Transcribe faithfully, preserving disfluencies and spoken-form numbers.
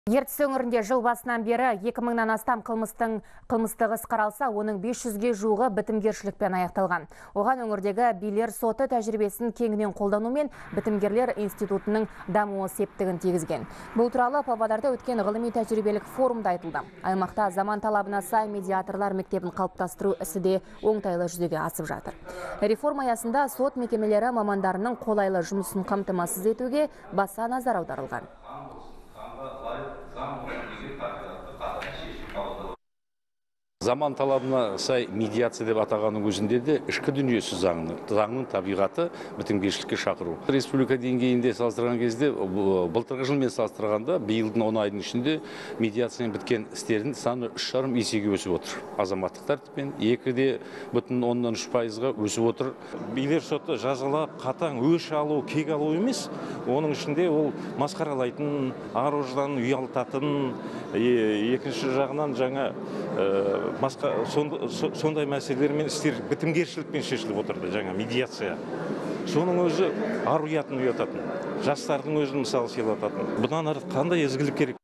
Ертіс өңірінде жыл басынан бері екі мыңнан астам қылмыстың қылмыстық іс қаралса, оның бес жүзге жуығы бітімгершілікпен аяқталған. Оған өңірдегі билер соты тәжірибесін кеңінен қолданумен бітімгерлер институтының дамуы септігін тигізген. Бұл туралы Павлодарда өткен ғылыми тәжірибелік форумда айтылды. Аймақта заман талабына сай медиаторлар мектебін қалыптастыру ісі де оңтайлы жүзеге асып жатыр. Реформа аясында сот мекемелері мамандарының қолайлы жұмысын қамтамасыз етуге баса назар аударылған. Заман талабына сай медиация деп атағаның өзінде де ішкі дүниесі заңның, заңның табиғаты бітімгершілікке шақыру. Республика деңгейінде салыстырған кезде, былтырғы жылмен салыстырғанда, биылдың он айдың ішінде медиациямен біткен істердің саны үш жарым есеге өсіп отыр. Азаматтық тәртіппен екі де бүтін оннан үш пайызға өсіп отыр. Билер соты жазалап, қатаң өш алу, кек алу емес, оның ішінде ол масқаралайтын, ар-ожданын ұялтатын, екінші жағынан жаңа басқа сондай мәселелермен істер бітімгершілікпен шешіліп отырды, жаңа медиация. Соның өзі ар ұятын ұятатын, жастардың өзін мысалы сыйлататын. Бұдан ары қандай ізгілік керек?